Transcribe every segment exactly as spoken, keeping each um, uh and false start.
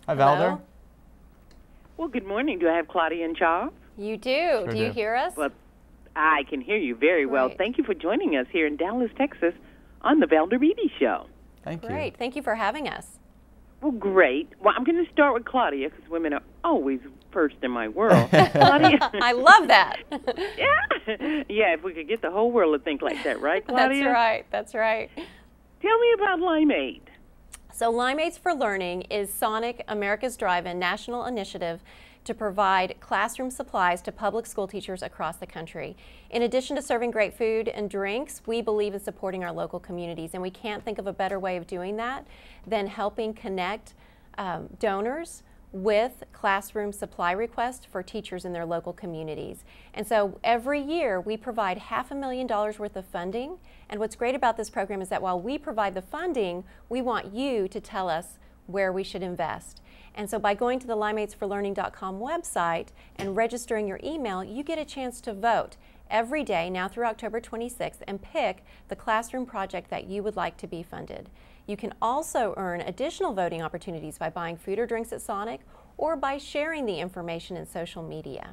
Hi, Valder. Hello? Well, good morning. Do I have Claudia and Charles? You do. Sure do you do. hear us? Well, I can hear you very well. Great. Thank you for joining us here in Dallas, Texas on the Valder Beatty Show. Thank you. Great. Thank you for having us. Well, great. Well, I'm going to start with Claudia because women are always first in my world. Claudia. I love that. Yeah. Yeah, if we could get the whole world to think like that, right, Claudia? That's right. That's right. Tell me about Limeade. So Limeades for Learning is Sonic America's Drive-In national initiative to provide classroom supplies to public school teachers across the country. In addition to serving great food and drinks, we believe in supporting our local communities, and we can't think of a better way of doing that than helping connect um, donors with classroom supply requests for teachers in their local communities. And so every year we provide half a million dollars worth of funding, and what's great about this program is that while we provide the funding, we want you to tell us where we should invest. And so by going to the limeades for learning dot com website and registering your email, you get a chance to vote every day now through October twenty-sixth and pick the classroom project that you would like to be funded. You can also earn additional voting opportunities by buying food or drinks at Sonic or by sharing the information in social media.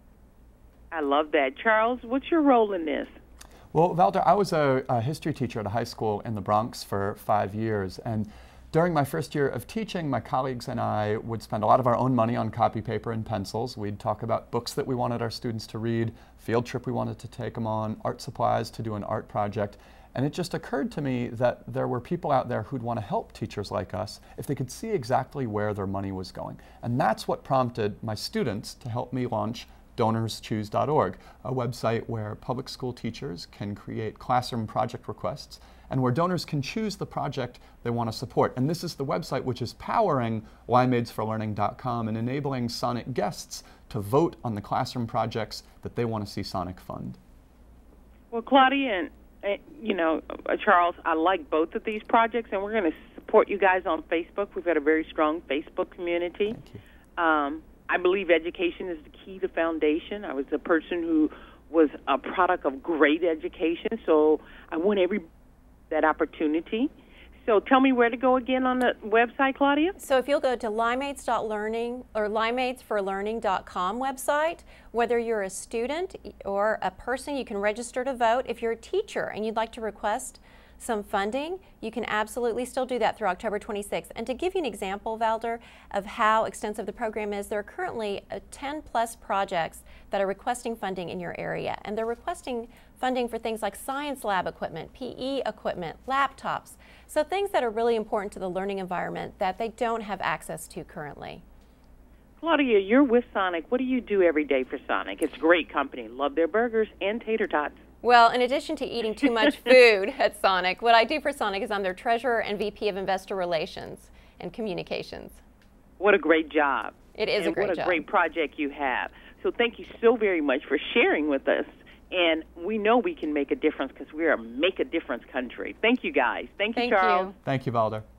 I love that. Charles, what's your role in this? Well, Valder, I was a, a history teacher at a high school in the Bronx for five years, and during my first year of teaching, my colleagues and I would spend a lot of our own money on copy paper and pencils. We'd talk about books that we wanted our students to read, field trip we wanted to take them on, art supplies to do an art project. And it just occurred to me that there were people out there who'd want to help teachers like us if they could see exactly where their money was going. And that's what prompted my students to help me launch donors choose dot org, a website where public school teachers can create classroom project requests and where donors can choose the project they want to support. And this is the website which is powering limeades for learning dot com and enabling Sonic guests to vote on the classroom projects that they want to see Sonic fund. Well, Claudia and, uh, you know, uh, Charles, I like both of these projects, and we're going to support you guys on Facebook. We've got a very strong Facebook community. Thank you. Um, I believe education is the key to foundation. I was a person who was a product of great education, so I want every that opportunity. So tell me where to go again on the website, Claudia? So if you'll go to limeades dot learning or limeades for learning dot com website, whether you're a student or a person, you can register to vote. If you're a teacher and you'd like to request some funding, you can absolutely still do that through October twenty-sixth. And to give you an example, Valder, of how extensive the program is, there are currently uh, ten plus projects that are requesting funding in your area. And they're requesting funding for things like science lab equipment, P E equipment, laptops. So things that are really important to the learning environment that they don't have access to currently. Claudia, you're with Sonic. What do you do every day for Sonic? It's a great company. Love their burgers and tater tots. Well, in addition to eating too much food at Sonic, what I do for Sonic is I'm their treasurer and V P of Investor Relations and Communications. What a great job. It is and a great what a job. great project you have. So thank you so very much for sharing with us. And we know we can make a difference because we're a make a difference country. Thank you, guys. Thank you, Thank Charles. you. Thank you, Valder.